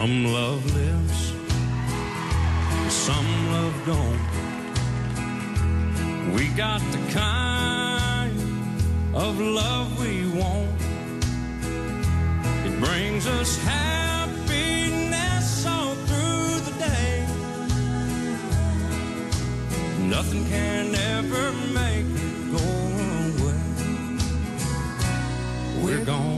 Some love lives, some love don't. We got the kind of love we want. It brings us happiness all through the day. Nothing can ever make it go away. We're gone.